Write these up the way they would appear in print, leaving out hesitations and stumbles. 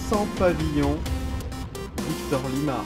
Sans pavillon, Victor Lima.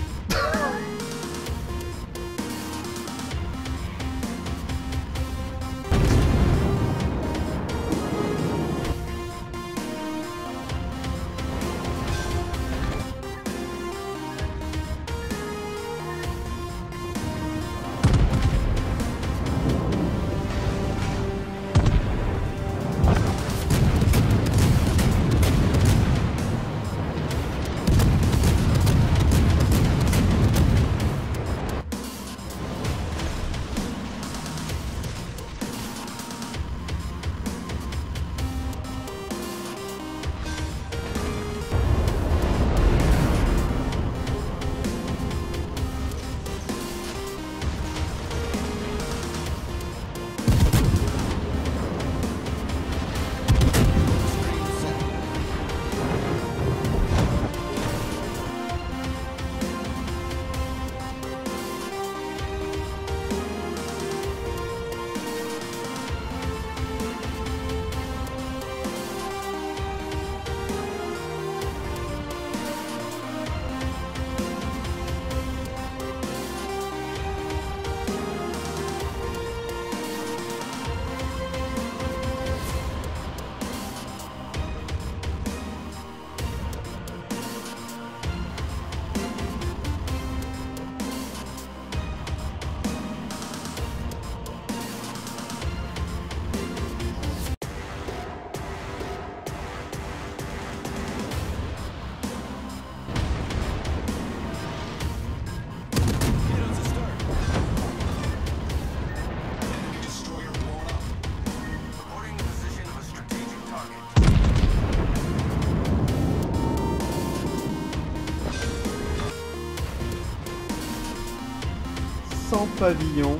Sans pavillon,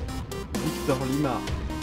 Victor Lima.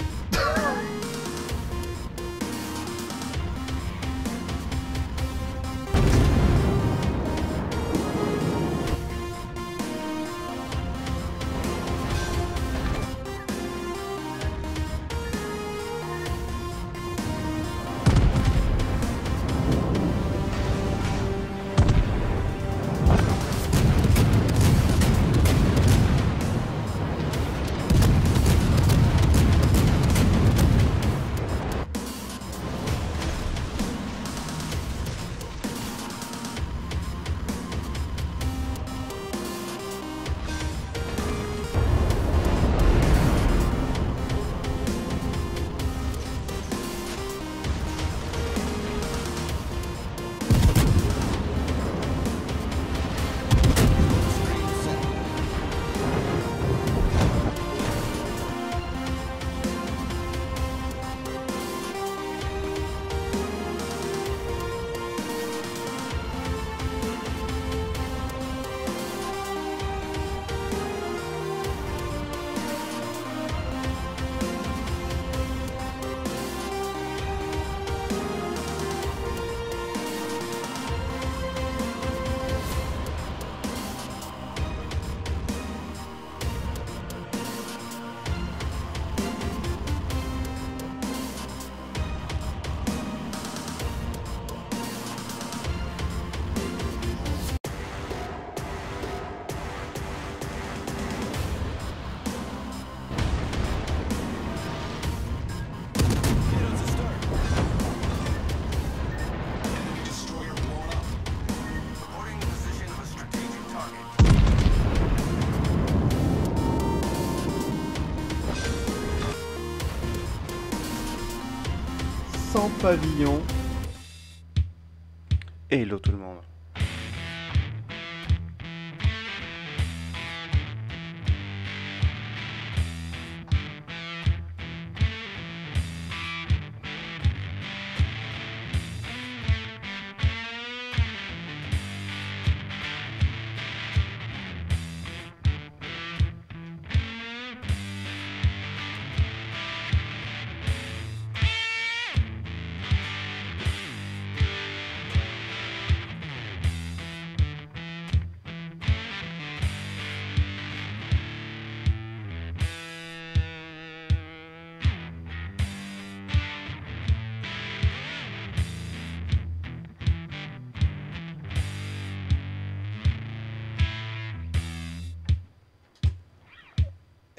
Sans pavillon. Hello tout le monde.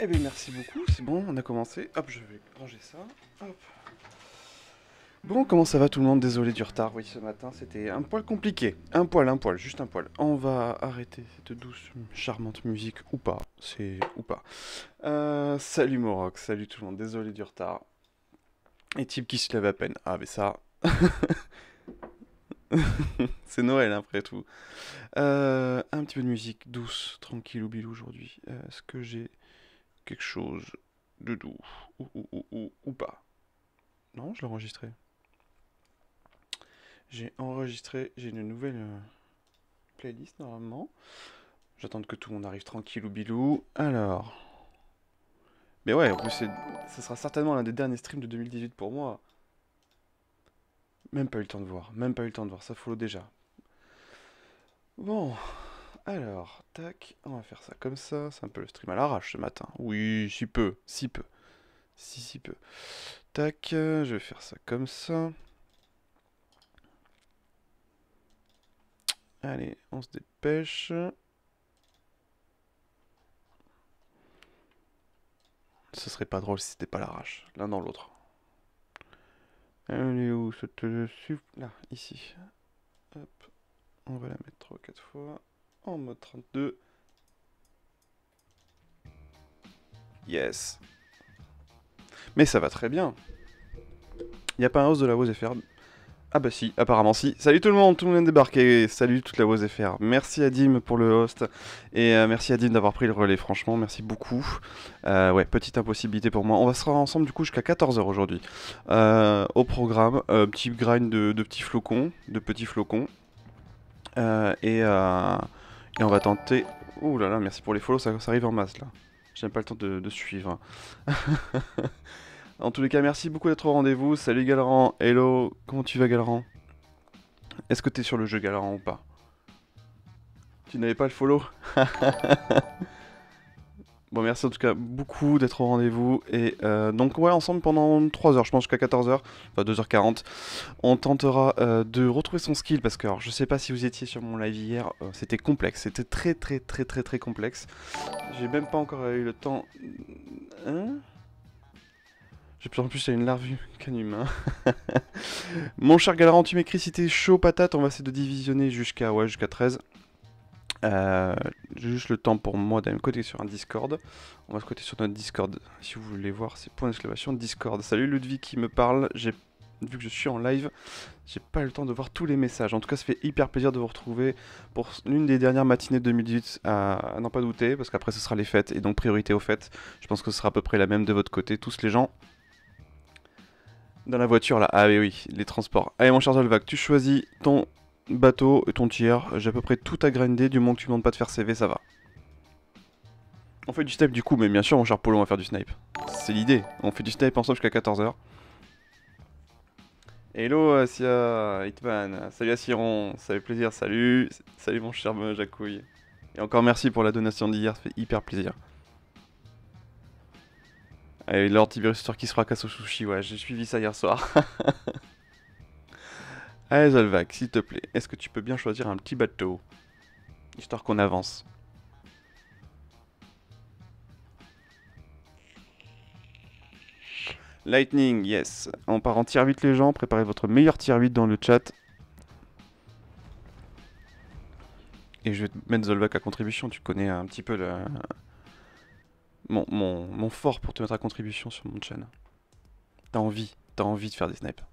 Eh bien merci beaucoup, c'est bon, on a commencé. Hop, je vais ranger ça. Hop. Bon, comment ça va tout le monde? Désolé du retard, oui, ce matin c'était un poil compliqué. Un poil, juste un poil. On va arrêter cette douce, charmante musique, ou pas, ou pas. Salut Morox, salut tout le monde, désolé du retard. Et type qui se lève à peine. Ah, mais ça... c'est Noël après tout. Un petit peu de musique douce, tranquille ou bilou aujourd'hui. Est-ce que j'ai quelque chose de doux ou pas? Non, je l'ai enregistré. J'ai enregistré, j'ai une nouvelle playlist normalement. J'attends que tout le monde arrive tranquille ou bilou. Alors. Mais ouais, en plus, ça sera certainement l'un des derniers streams de 2018 pour moi. Même pas eu le temps de voir, ça follow déjà. Bon, alors, tac, on va faire ça comme ça. C'est un peu le stream à l'arrache ce matin. Oui, si peu. Si peu. Tac, je vais faire ça comme ça. Allez, on se dépêche. Ce serait pas drôle si c'était pas l'arrache, l'un dans l'autre. Elle est où cette là, ici. Hop, on va la mettre 3-4 fois. En mode 32. Yes. Mais ça va très bien. Il n'y a pas un host de la WOZFR. Ah bah si, apparemment si. Salut tout le monde vient de débarquer. Salut toute la WOZFR. Merci à Dim pour le host. Et merci à Dim d'avoir pris le relais, franchement, merci beaucoup. Ouais, petite impossibilité pour moi. On va se rendre ensemble du coup jusqu'à 14 h aujourd'hui. Au programme, petit grind de petits flocons. Et on va tenter... Ouh là là, merci pour les follow, ça arrive en masse là. J'ai même pas le temps de suivre. En tous les cas, merci beaucoup d'être au rendez-vous. Salut Galran, hello, comment tu vas Galran? Est-ce que t'es sur le jeu Galran ou pas? Tu n'avais pas le follow? Bon, merci en tout cas beaucoup d'être au rendez-vous. Et donc, ouais, ensemble pendant 3 heures, je pense jusqu'à 14 h, enfin 2h40. On tentera de retrouver son skill parce que, alors, je sais pas si vous étiez sur mon live hier, c'était complexe, c'était très complexe. J'ai même pas encore eu le temps. Hein? J'ai plus en plus une larve qu'un humain. Mon cher Galran, tu m'écris si t'es chaud patate, on va essayer de divisionner jusqu'à 13. J'ai juste le temps pour moi d'aller me coder sur un Discord. On va se coder sur notre Discord. Si vous voulez voir, c'est point d'exclamation Discord. Salut Ludwig qui me parle. Vu que je suis en live, j'ai pas eu le temps de voir tous les messages. En tout cas, ça fait hyper plaisir de vous retrouver pour l'une des dernières matinées de 2018, à n'en pas douter, parce qu'après ce sera les fêtes, et donc priorité aux fêtes. Je pense que ce sera à peu près la même de votre côté, tous les gens. Dans la voiture là, ah oui, les transports. Allez mon cher Zolvac, tu choisis ton bateau et ton tir. J'ai à peu près tout à grinder, du moment que tu ne demandes pas de faire CV, ça va. On fait du snipe du coup, mais bien sûr mon cher Polo, on va faire du snipe. C'est l'idée, on fait du snipe ensemble jusqu'à 14 h. Hello Asia, Hitman, salut Asiron, ça fait plaisir, salut mon cher Jacouille. Et encore merci pour la donation d'hier, ça fait hyper plaisir. Allez, Lord Tiberius qui se fracasse au sushi, ouais, j'ai suivi ça hier soir. Allez Zolvac, s'il te plaît, est-ce que tu peux bien choisir un petit bateau? Histoire qu'on avance. Lightning, yes. On part en tier 8 les gens, préparez votre meilleur tier 8 dans le chat. Et je vais te mettre Zolvac à contribution, tu connais un petit peu le... Mon fort pour te mettre à contribution sur mon channel. T'as envie de faire des snipes.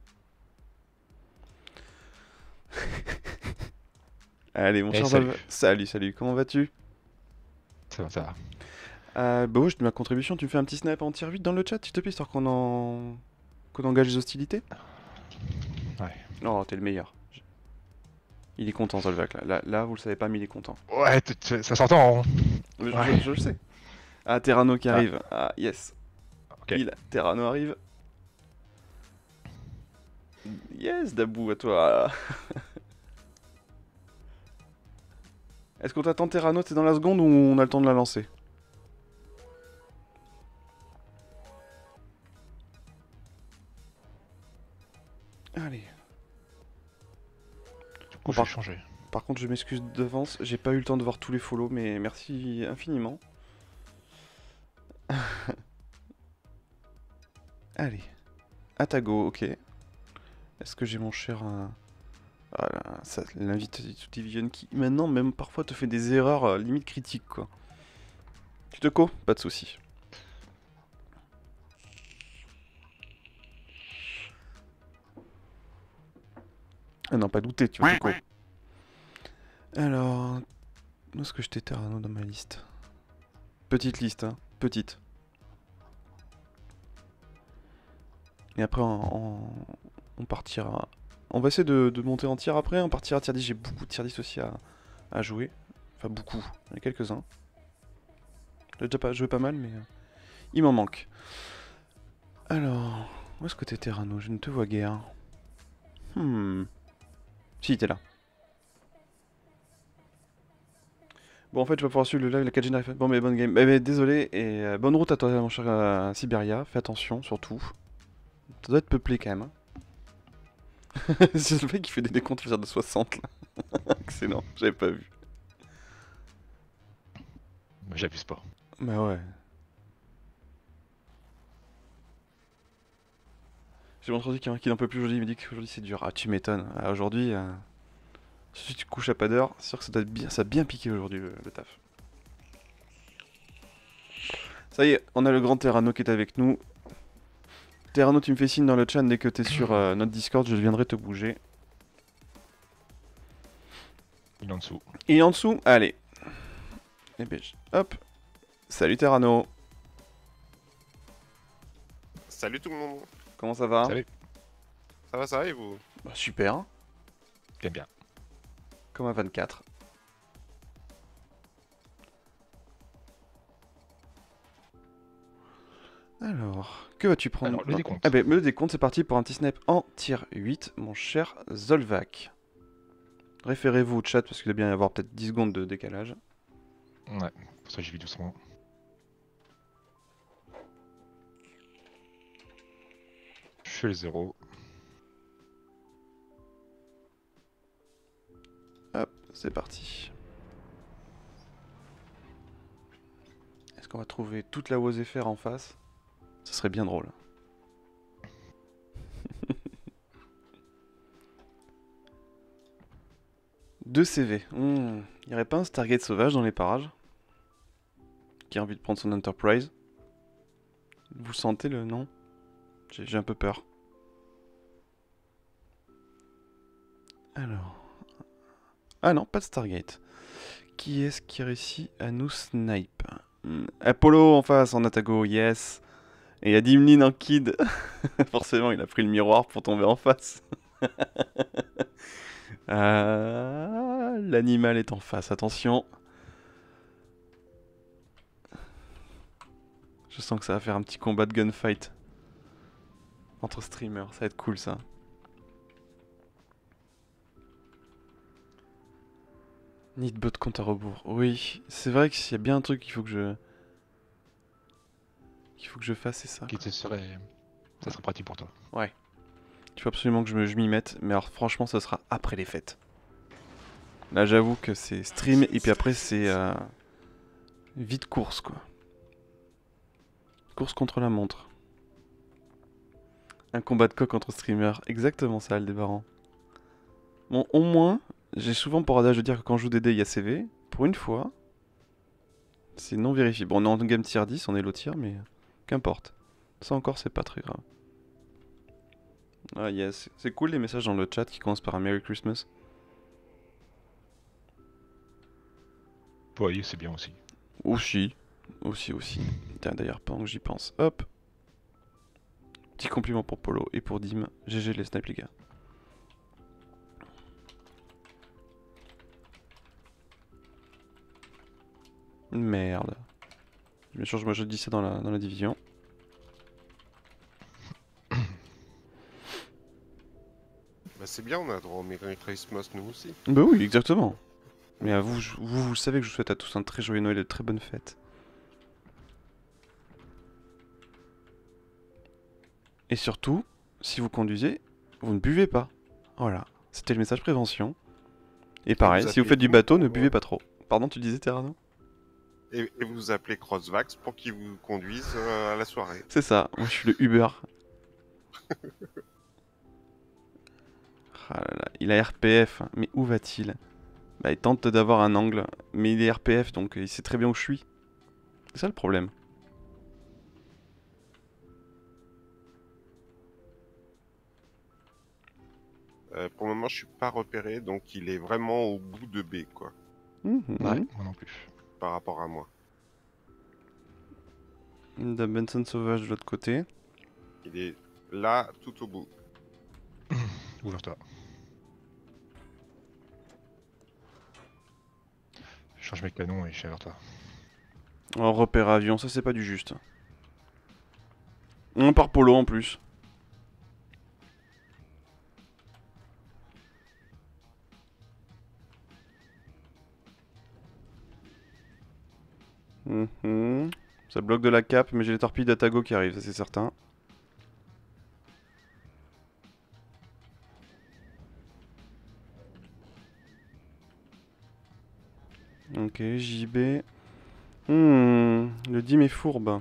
Allez mon cher Zolvac. Salut, comment vas-tu? Ça va. Bah ouais, je te mets à contribution, tu me fais un petit snipe en tier 8 dans le chat s'il te plaît, histoire qu'on engage les hostilités. Ouais. Oh, t'es le meilleur. Il est content Zolvac là, vous le savez pas mais il est content. Ouais, ça s'entend. Je le sais. Ah, Terrano qui arrive. Ah, yes. Ok. Terrano arrive. Yes, Dabou, à toi. Est-ce qu'on t'attend Terrano, t'es dans la seconde ou on a le temps de la lancer? Allez. Du coup, je vais changer. Par contre, je m'excuse d'avance, j'ai pas eu le temps de voir tous les follow, mais merci infiniment. Allez. Atago, ok. Est-ce que j'ai mon cher... Voilà, ça, l'invite Division qui maintenant même parfois te fait des erreurs limite critiques quoi. Tu te co? Pas de soucis. Ah non, pas douter, tu vas te co. Alors, où est-ce que je t'ai Terrano dans ma liste? Petite liste, hein, petite. Et après on partira. On va essayer de monter en tir après, on partira tier 10, j'ai beaucoup de tier 10 aussi à jouer. Enfin beaucoup, il y en a quelques-uns. J'ai déjà joué pas mal mais il m'en manque. Alors, où est-ce que t'es Terrano? Je ne te vois guère. Si, t'es là. Bon, en fait, je vais pouvoir suivre le live, la 4G n'arrive pas. Bon, mais bonne game. Mais désolé, et bonne route à toi, mon cher Siberia. Fais attention, surtout. Ça doit être peuplé quand même. Hein. C'est le mec qui fait des décomptes de 60 là. Excellent, j'avais pas vu. J'abuse pas. Bah ouais. J'ai mon ordi qui n'en peut plus aujourd'hui, il me dit qu'aujourd'hui c'est dur. Ah, tu m'étonnes. Ah, aujourd'hui, si tu te couches à pas d'heure, c'est sûr que ça doit être bien, ça a bien piqué aujourd'hui le taf. Ça y est, on a le grand Terrano qui est avec nous. Terrano, tu me fais signe dans le chat dès que t'es sur notre Discord, je viendrai te bouger. Il est en dessous. Il est en dessous? Allez. Et ben, hop. Salut Terrano. Salut tout le monde. Comment ça va? Salut. Ça va et vous? Bah, super. Bien, bien. Comme à 24. Alors, que vas-tu prendre? Alors, le décompte. Ah ben, le décompte, c'est parti pour un petit snipe en tier 8, mon cher Zolvac. Référez-vous au chat parce qu'il doit bien y avoir peut-être 10 secondes de décalage. Ouais, pour ça j'y vais doucement. Je fais le 0. Hop, c'est parti. Est-ce qu'on va trouver toute la OSFR en face? Ça serait bien drôle. Deux CV. Il n'y aurait pas un Stargate sauvage dans les parages qui a envie de prendre son Enterprise? Vous sentez le nom? J'ai un peu peur. Alors... Ah non, pas de Stargate. Qui est-ce qui réussit à nous snipe? Apollo en face, en Atago, yes. Et il y a Dimlin en kid. Forcément, il a pris le miroir pour tomber en face. L'animal est en face, attention. Je sens que ça va faire un petit combat de gunfight. Entre streamers, ça va être cool ça. Needbot compte à rebours. Oui, c'est vrai qu'il y a bien un truc qu'il faut que je... fasse, c'est ça. Ça serait pratique pour toi. Ouais. Il faut absolument que je m'y mette, mais alors franchement ça sera après les fêtes. Là j'avoue que c'est stream et puis après c'est vite course quoi. Course contre la montre. Un combat de coq entre streamers, exactement ça Aldébaran. Bon au moins, j'ai souvent pour adage de dire que quand je joue DD il y a CV. Pour une fois, c'est non vérifié. Bon on est en game tier 10, on est low tier mais qu'importe. Ça encore c'est pas très grave. Ah yes, c'est cool les messages dans le chat qui commencent par un Merry Christmas. Oui, c'est bien aussi. Aussi. Tiens, d'ailleurs, pendant que j'y pense, hop. Petit compliment pour Polo et pour Dim. GG les snipes les gars. Merde. Bien sûr, moi je dis ça dans la division. Bah c'est bien, on a droit au Merry Christmas nous aussi. Bah oui, exactement. Mais à vous, vous savez que je vous souhaite à tous un très joyeux Noël et de très bonnes fêtes. Et surtout, si vous conduisez, vous ne buvez pas. Voilà, c'était le message prévention. Et pareil, si vous faites du bateau, ne buvez pas trop. Pardon, tu disais Terrano? Et vous appelez Crossvax pour qu'il vous conduise à la soirée. C'est ça, moi je suis le Uber. Ah là là, il a RPF, hein. Mais où va-t-il? Bah, il tente d'avoir un angle, mais il est RPF, donc il sait très bien où je suis. C'est ça le problème. Pour le moment, je suis pas repéré, donc il est vraiment au bout de B, quoi, Mhm. Ouais, moi non plus. par rapport à moi. Une Dame Benson sauvage de l'autre côté. Il est là, tout au bout. Ouvre-toi. Je change mes canons et je suis vers toi. Oh, repère avion, ça c'est pas du juste. On part polo en plus. Mhm. Ça bloque de la cape, mais j'ai les torpilles d'Atago qui arrivent, ça c'est certain. Ok, JB. Le dim est fourbe.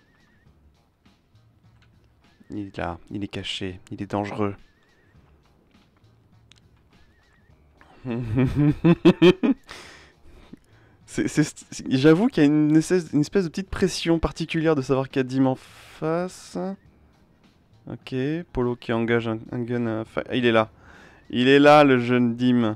Il est là, il est caché, il est dangereux. J'avoue qu'il y a une espèce de petite pression particulière de savoir qu'il y a Dim en face. Ok, Polo qui engage un gun. Il est là. Il est là, le jeune Dim.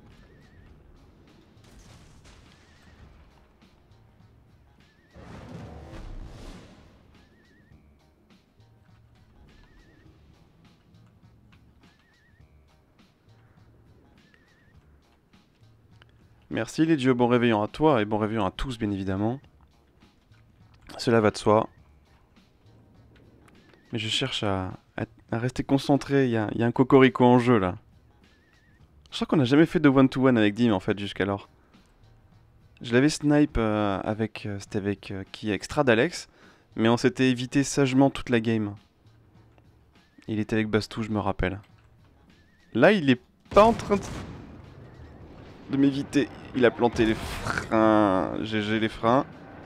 Merci les dieux, bon réveillon à toi et bon réveillon à tous bien évidemment. Cela va de soi. Mais je cherche à rester concentré, il y a un cocorico en jeu là. Je crois qu'on n'a jamais fait de one-to-one avec Dim en fait jusqu'alors. Je l'avais snipe c'était avec qui? Avec Stradalex, mais on s'était évité sagement toute la game. Il était avec Bastou, je me rappelle. Là, il est pas en train de m'éviter. Il a planté les freins. GG les freins.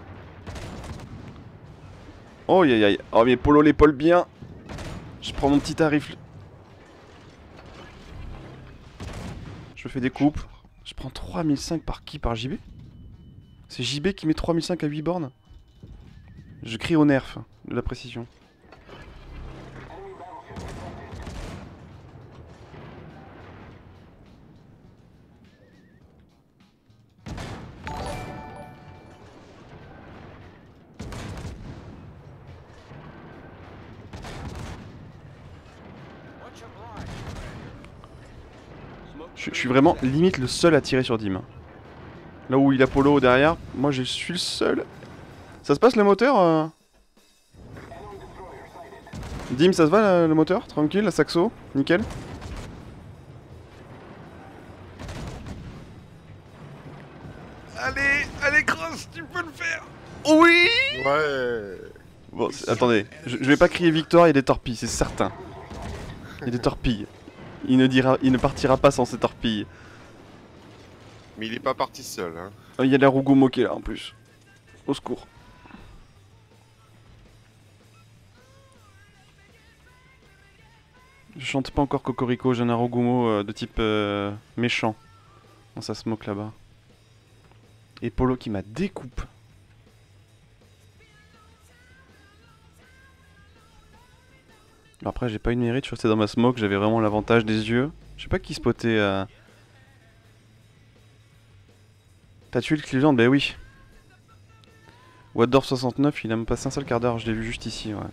Oh aïe aïe. Oh mais Polo l'épaule bien. Je prends mon petit tarif. Je fais des coupes. Je prends 3005 par qui? Par JB? C'est JB qui met 3005 à 8 bornes? Je crie au nerf de la précision. Je suis vraiment limite le seul à tirer sur Dim. Là où il a Polo derrière, moi je suis le seul. Ça se passe le moteur Dim, ça se va le moteur? Tranquille, la saxo? Nickel. Allez, allez Cross, tu peux le faire. Oui. Ouais. Bon, attendez, je vais pas crier victoire, il y a des torpilles, c'est certain. Il y a des torpilles. Il ne partira pas sans ces torpilles. Mais il est pas parti seul, hein. Oh, il y a la Rugumo qui est là en plus. Au secours. Je chante pas encore Cocorico, j'ai un Arugumo de type méchant. Dans sa smoke là-bas. Et Polo qui m'a découpe. Après j'ai pas eu de mérite, je suis resté dans ma smoke, j'avais vraiment l'avantage des yeux. Je sais pas qui spottait. T'as tué le Cleveland? Bah oui. Waddorf 69, il a même passé un seul quart d'heure, je l'ai vu juste ici, ouais.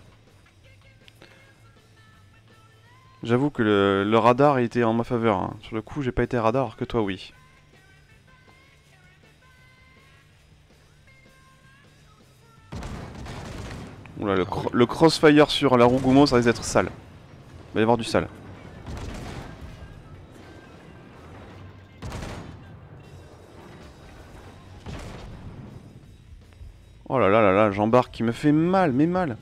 J'avoue que le radar était en ma faveur. Hein. Sur le coup, j'ai pas été radar, alors que toi, oui. Oula, le crossfire sur la Rugumo, ça risque d'être sale. Il va y avoir du sale. Oh là là là là, j'embarque qui me fait mal, mais mal.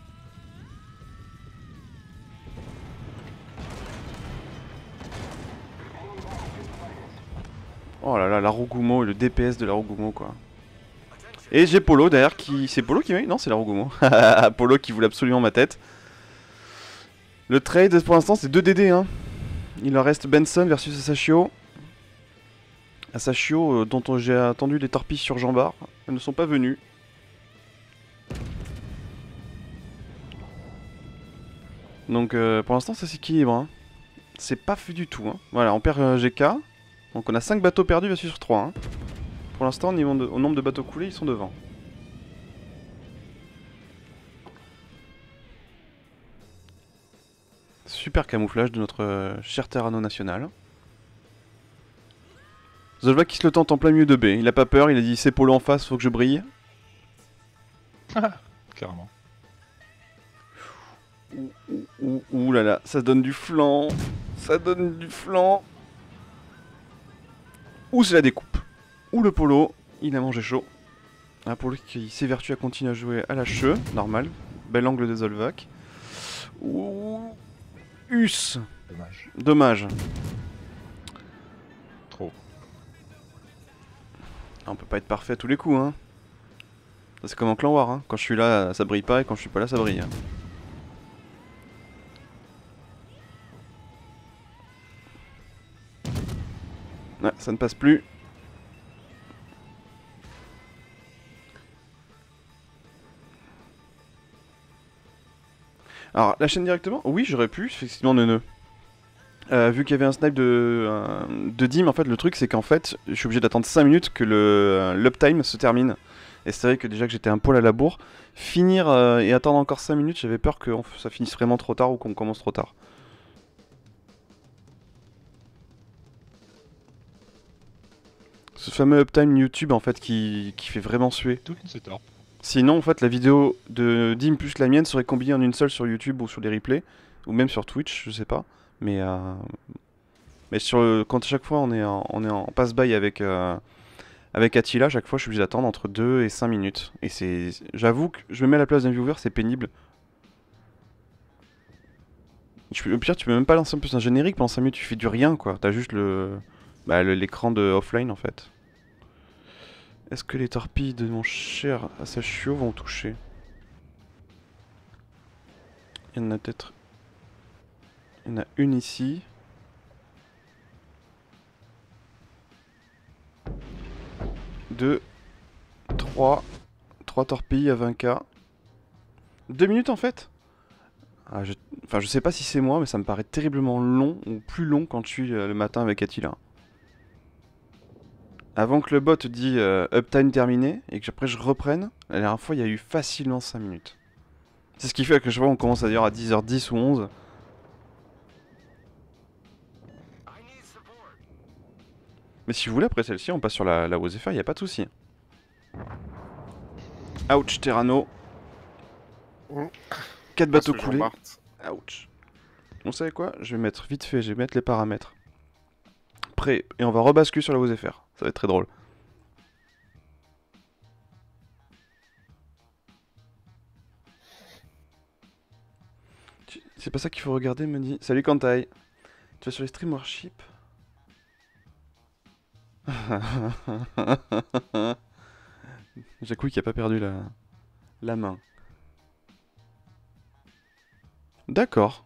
Oh là là, la Rugumo et le DPS de la Rugumo quoi. Et j'ai Polo derrière qui... C'est Polo qui m'a eu? Non, c'est la Rugumo. Polo qui voulait absolument ma tête. Le trade pour l'instant c'est 2 DD hein. Il leur reste Benson versus Asashio. Asashio dont j'ai attendu des torpilles sur Jean-Bar. Elles ne sont pas venues. Donc pour l'instant ça s'équilibre hein. C'est pas fait du tout hein. Voilà on perd GK. Donc on a 5 bateaux perdus versus 3 hein. Pour l'instant au nombre de bateaux coulés ils sont devant. Super camouflage de notre cher Terrano national. Zolva qui se le tente en plein milieu de B. Il a pas peur, il a dit c'est Polo en face, faut que je brille. Carrément. Ouh là là, ça donne du flanc. Ça donne du flanc. Ouh c'est la découpe. Ouh le Polo, il a mangé chaud. Ah, Polo qui s'évertue à continuer à jouer à la cheveux, normal. Bel angle de Zolvac. Ouh. Us. Dommage. Dommage. Trop. Ah, on peut pas être parfait à tous les coups hein. C'est comme en clan war hein. Quand je suis là ça brille pas et quand je suis pas là ça brille. Hein. Ouais, ça ne passe plus. Alors, la chaîne directement? Oui, j'aurais pu, effectivement, neuneu. Vu qu'il y avait un snipe de Dim, en fait, le truc, c'est qu'en fait, je suis obligé d'attendre 5 minutes que l'uptime se termine. Et c'est vrai que déjà que j'étais un poil à la bourre, finir et attendre encore 5 minutes, j'avais peur que ça finisse vraiment trop tard ou qu'on commence trop tard. Ce fameux uptime YouTube, en fait, qui fait vraiment suer. Tout c'est torp. Sinon, en fait, la vidéo de Dim plus la mienne serait combinée en une seule sur YouTube ou sur les replays, ou même sur Twitch, je sais pas. Mais quand à chaque fois on est en pass-by avec Attila, à chaque fois je suis obligé d'attendre entre 2 et 5 minutes. Et j'avoue que je me mets à la place d'un viewer, c'est pénible. Au pire, tu peux même pas lancer en plus un générique pendant 5 minutes, tu fais du rien quoi. T'as juste l'écran de offline en fait. Est-ce que les torpilles de mon cher Asashio vont toucher? Il y en a peut-être. Il y en a une ici. Deux. 3 torpilles à 20k. 2 minutes en fait. Enfin je sais pas si c'est moi mais ça me paraît terriblement long ou plus long quand je suis le matin avec Attila. Avant que le bot dit uptime terminé et que après je reprenne, la dernière fois il y a eu facilement 5 minutes. C'est ce qui fait que je vois on commence à dire à 10h10 ou 11. Mais si vous voulez après celle-ci on passe sur la OSFR, il n'y a pas de souci. Ouch Terrano. 4 bateaux coulés. Ouch. Vous savez quoi? Je vais mettre vite fait, je vais mettre les paramètres. Prêt. Et on va rebasculer sur la OSFR. Ça va être très drôle. C'est pas ça qu'il faut regarder, me dit. Salut Kantai. Tu vas sur les stream worship? Jacouille qui a pas perdu la main. D'accord.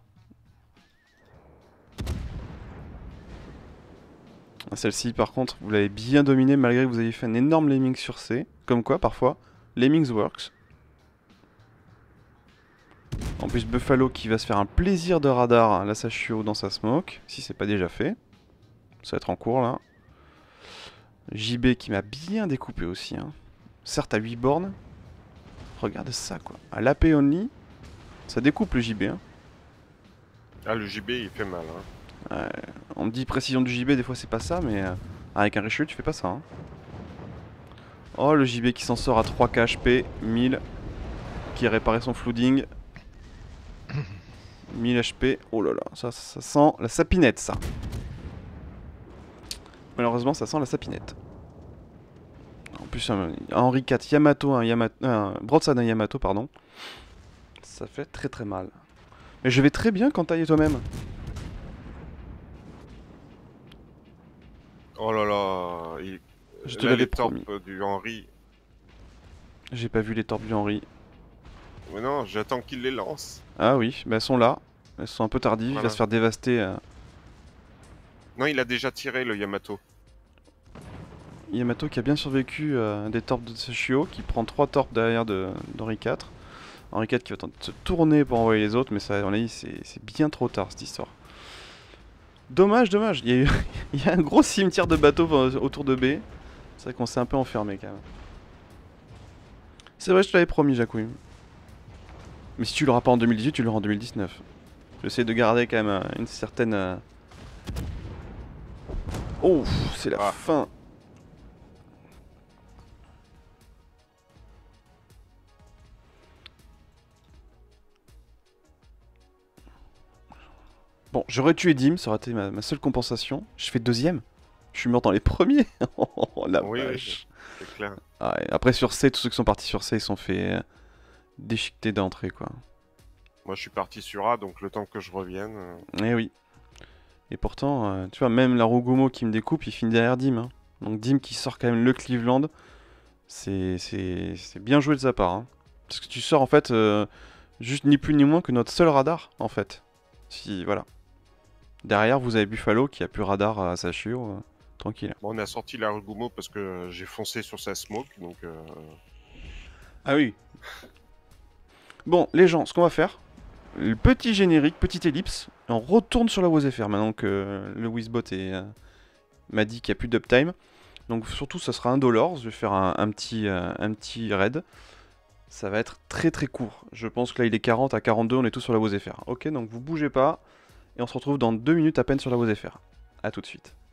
Celle-ci par contre vous l'avez bien dominée malgré que vous ayez fait un énorme lemming sur C. Comme quoi parfois, lemmings works. En plus Buffalo qui va se faire un plaisir de radar la Sashio dans sa smoke, si c'est pas déjà fait. Ça va être en cours là. JB qui m'a bien découpé aussi. Hein. Certes à 8 bornes. Regarde ça quoi. À l'AP only, ça découpe le JB. Hein. Ah le JB il fait mal. Hein. On me dit précision du JB, des fois c'est pas ça, mais avec un Richelieu tu fais pas ça. Hein. Oh le JB qui s'en sort à 3k HP, 1000, qui a réparé son flooding. 1000 HP, oh là là, ça sent la sapinette ça. Malheureusement ça sent la sapinette. En plus Henri IV Yamato, broadside un Yamato pardon. Ça fait très très mal. Mais je vais très bien quand t'ailles toi-même. Oh là là, je te l'avais torpes promis. Du Henri. J'ai pas vu les torpes du Henri. Mais non, j'attends qu'il les lance. Ah oui, bah elles sont là. Elles sont un peu tardives, il va Voilà. se faire dévaster. Non, il a déjà tiré le Yamato. Yamato qui a bien survécu des torpes de Sashio, qui prend 3 torpes derrière d'Henri IV. Henri IV qui va tenter de se tourner pour envoyer les autres, mais ça, à mon avis, c'est bien trop tard cette histoire. Dommage, dommage. Il y a un gros cimetière de bateaux autour de B. C'est vrai qu'on s'est un peu enfermé quand même. C'est vrai, je te l'avais promis, Jacouille. Mais si tu l'auras pas en 2018, tu l'auras en 2019. J'essaie de garder quand même une certaine... Oh, c'est la fin. Bon, j'aurais tué Dim, ça aurait été ma seule compensation. Je fais deuxième. Je suis mort dans les premiers. Oh la vache. C'est clair. Ah, et après sur C, tous ceux qui sont partis sur C, ils sont fait déchiqueter d'entrée quoi. Moi je suis parti sur A, donc le temps que je revienne... Eh oui. Et pourtant, tu vois, même la Rogumo qui me découpe, il finit derrière Dim. Hein. Donc Dim qui sort quand même le Cleveland, c'est bien joué de sa part. Hein. Parce que tu sors en fait juste ni plus ni moins que notre seul radar en fait. Si, voilà. Derrière, vous avez Buffalo qui a plus radar à Sashio. Tranquille. Bon, on a sorti la Rugumo parce que j'ai foncé sur sa smoke, donc... Ah oui. Bon, les gens, ce qu'on va faire, le petit générique, petite ellipse, et on retourne sur la WZFR maintenant que le Wizbot m'a dit qu'il n'y a plus d'uptime. Donc surtout, ça sera $1. Je vais faire un petit raid. Ça va être très très court. Je pense que là, il est 40 à 42, on est tous sur la WZFR. Ok, donc vous bougez pas. Et on se retrouve dans 2 minutes à peine sur la WZFR. A tout de suite.